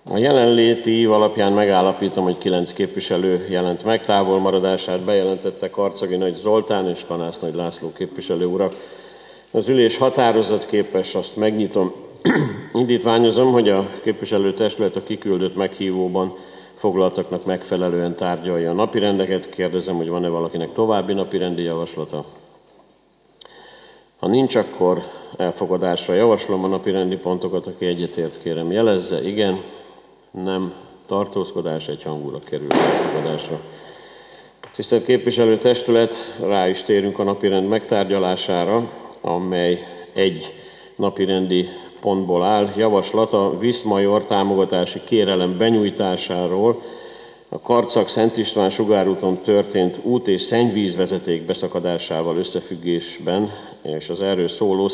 A jelenléti ív alapján megállapítom, hogy 9 képviselő jelent meg, távolmaradását bejelentette Karczagi Nagy Zoltán és Kanász Nagy László képviselő urak. Az ülés határozatképes, azt megnyitom. Indítványozom, hogy a képviselőtestület a kiküldött meghívóban foglaltaknak megfelelően tárgyalja a napirendeket. Kérdezem, hogy van-e valakinek további napirendi javaslata. Ha nincs, akkor elfogadásra javaslom a napirendi pontokat. Aki egyetért, kérem jelezze. Igen, nem, tartózkodás, egyhangúra kerül elfogadásra. Tisztelt képviselőtestület, rá is térünk a napirend megtárgyalására, amely egy napirendi pontból áll. Javaslat a Viszmajor támogatási kérelem benyújtásáról a Karcag-Szent István sugárúton történt út- és szennyvízvezeték beszakadásával összefüggésben, és az erről szóló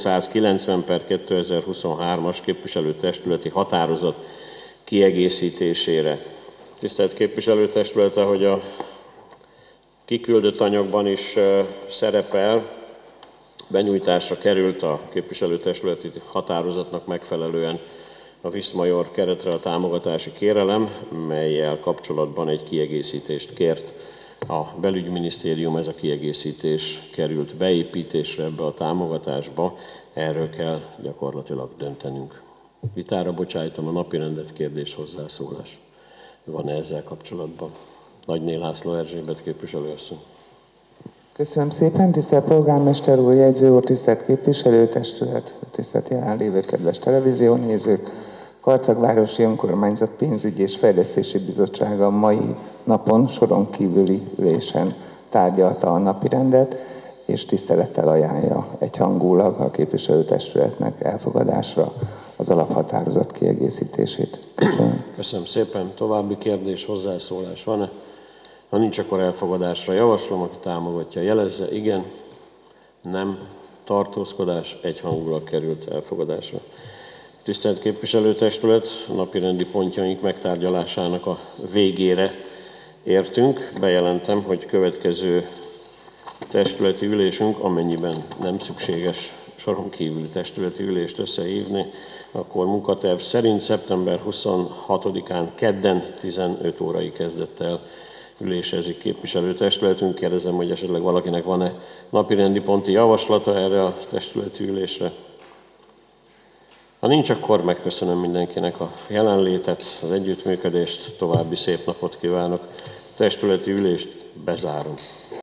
190/2023-as képviselőtestületi határozat kiegészítésére. Tisztelt képviselőtestület, ahogy a kiküldött anyagban is szerepel, benyújtásra került a képviselőtestületi határozatnak megfelelően a Viszmajor keretre a támogatási kérelem, mellyel kapcsolatban egy kiegészítést kért a Belügyminisztérium. Ez a kiegészítés került beépítésre ebbe a támogatásba, erről kell gyakorlatilag döntenünk. Vitára bocsájtom a napirendet, kérdés, hozzászólás. Van-e ezzel kapcsolatban? Nagyné László Erzsébet képviselőasszony. Köszönöm szépen, tisztelt polgármester úr, jegyző úr, tisztelt képviselőtestület, tisztelt jelenlévő kedves televíziónézők. Karcagvárosi Önkormányzat Pénzügyi és Fejlesztési Bizottsága a mai napon soron kívüli ülésen tárgyalta a napirendet, és tisztelettel ajánlja egyhangulag a képviselőtestületnek elfogadásra az alaphatározat kiegészítését. Köszönöm. Köszönöm szépen. További kérdés, hozzászólás van-e? Ha nincs, akkor elfogadásra javaslom, aki támogatja, jelezze. Igen, nem, tartózkodás, egyhangulag került elfogadásra. Tisztelt képviselőtestület, napirendi pontjaink megtárgyalásának a végére értünk. Bejelentem, hogy következő testületi ülésünk, amennyiben nem szükséges soron kívüli testületi ülést összehívni, akkor munkaterv szerint szeptember 26-án kedden 15 órai kezdettel ülésezik képviselőtestületünk. Kérdezem, hogy esetleg valakinek van-e napirendi ponti javaslata erre a testületi ülésre. Ha nincs, akkor megköszönöm mindenkinek a jelenlétet, az együttműködést, további szép napot kívánok. A testületi ülést bezárom.